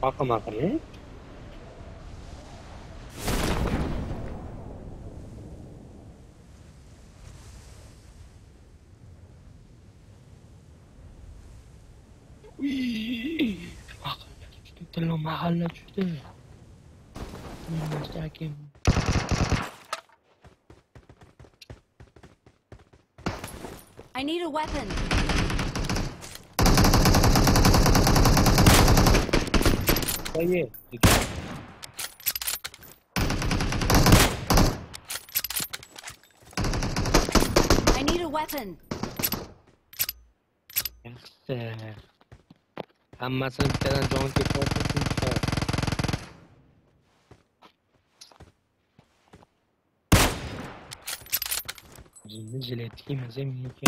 Bakın. Mahal juda. I need a weapon. Oye, I need a weapon. hammasini bittadan jon ketyapti. Jinni jiletki mazza meniki.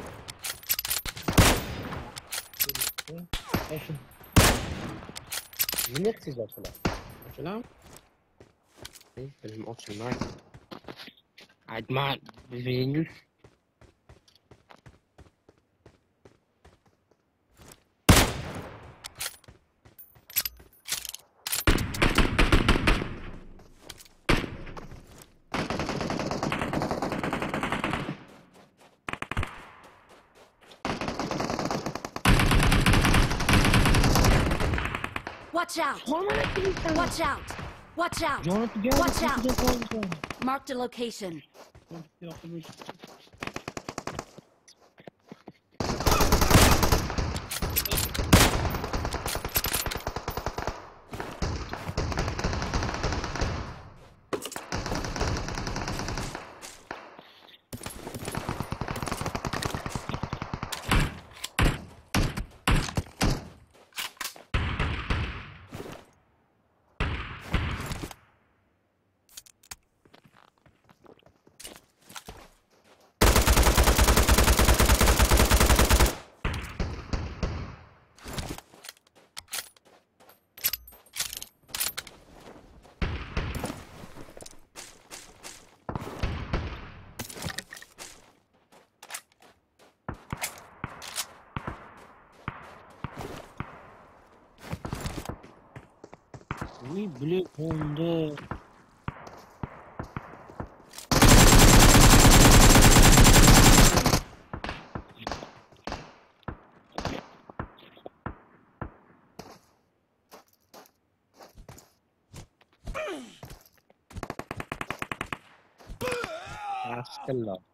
Nima qilsiz ochlar? Ochlar? Bilim ochilmaydi. Aytma, Venus. Watch out! Watch out! Watch out! Watch out! Mark the location. We blue on the Askella.